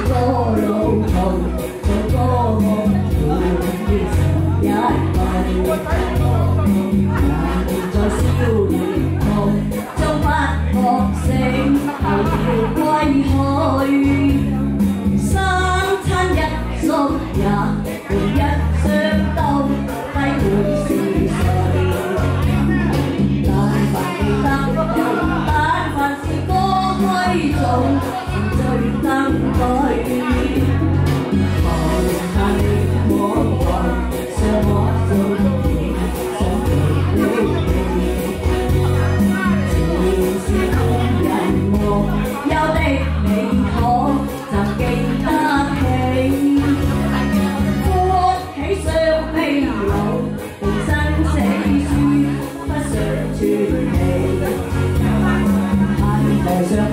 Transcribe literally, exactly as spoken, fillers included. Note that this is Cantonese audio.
個路途，做個夢，要成一季。人在少年夢，終不覺醒，後要歸去。三餐一宿也每一雙刀，低會是誰？但凡記得到，但凡是歌歸做，是最登對。無限力往來，像我做你，想記了你。前是空人夢，有的你可曾記得起？歡喜雙披露，定生死書不想傳奇。盼台上